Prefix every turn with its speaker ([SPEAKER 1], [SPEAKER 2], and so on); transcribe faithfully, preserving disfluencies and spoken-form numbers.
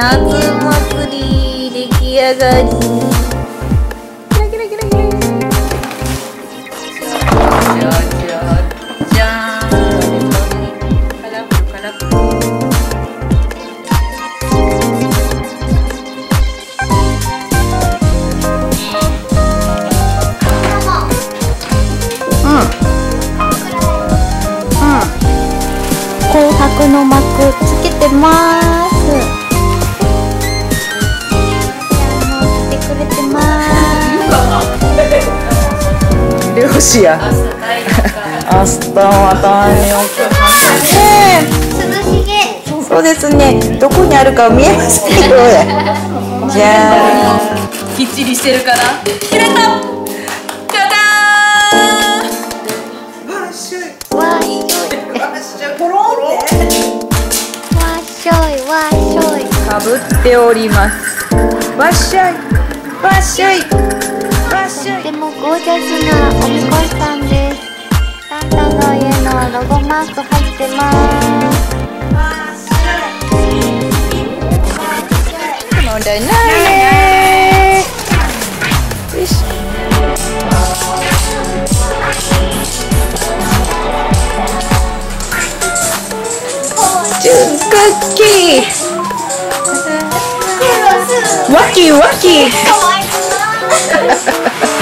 [SPEAKER 1] 夏祭り出来上がり。キラキラキラキラ。じゃじゃじゃーん。カラフルカラフル。うん。うん。紅白の幕つけてます。来てくれてます。漁師や。明日は太陽君。涼しげ。そうですね。どこにあるか見えませんよ。じゃあ。きっちりしてるかな。切れた。かぶっております。わっしゃいわっしゃいわっしゃい。とてもゴージャスなおみこしさんです。サンタの家のロゴマーク入ってます。問題ないね。よし。純クッキー。ワキワキ。